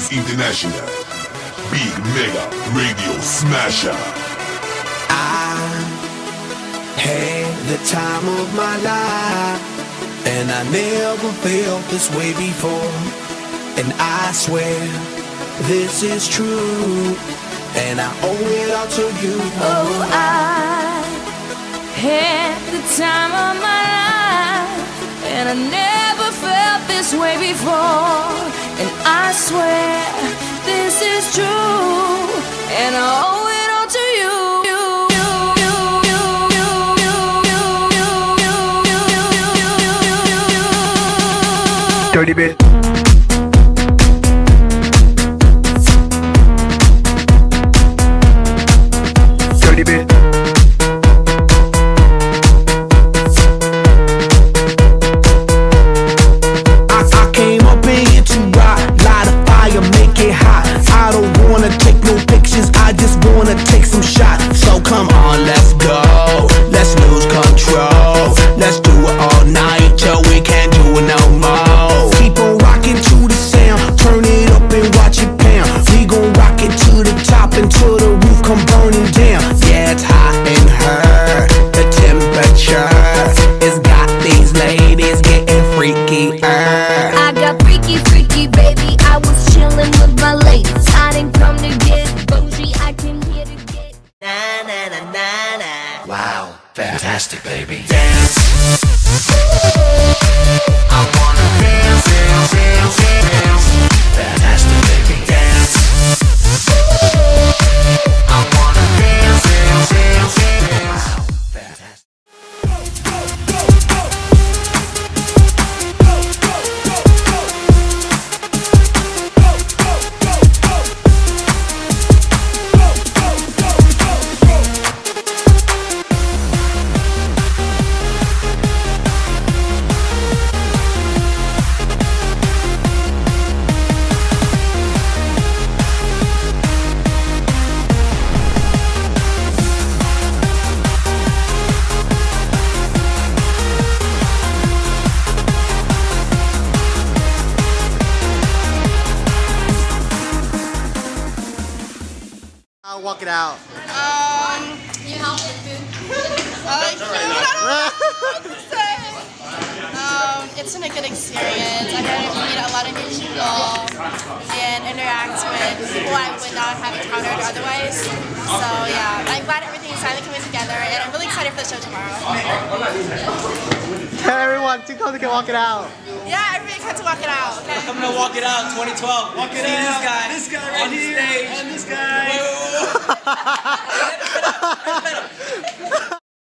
International. Big Mega Radio Smasher. I had the time of my life, and I never felt this way before. And I swear this is true, and I owe it all to you. Oh, I had the time of my life, and I never felt this way before. And I swear this is true, and I owe it all to you. Dirty bit. Dirty bit. I came up in here to rock, light a fire, make it hot. I don't wanna take no pictures, I just wanna take some shots. So come on, let's go, let's lose control. Let's do it all night till we can't do it no more. Keep on rocking to the sound, turn it up and watch it pound. We gon' rock it to the top until the roof come burning down. Yeah, it's hot in her, the temperature has got these ladies getting freaky. I got freaky, freaky, baby. I was chillin' with my ladies. I didn't come to get bougie, I came here to get na na na na na. Wow, fantastic, baby. Dance. I wanna dance, dance, dance, dance. Fantastic, baby. Dance. I wanna dance, dance, dance, dance. Fantastic. I'll walk it out. You help with food? I don't know what to say. It's been a good experience. I got to meet a lot of new people and interact with people I would not have encountered otherwise. So yeah, I'm glad everything is finally coming together, and I'm really excited for the show tomorrow. Tell everyone, too cold to walk it out. Yeah, everybody come to walk it out. Okay? I'm gonna walk it out 2012. Walk it See out. this guy right on the here, stage. and this guy. Wait.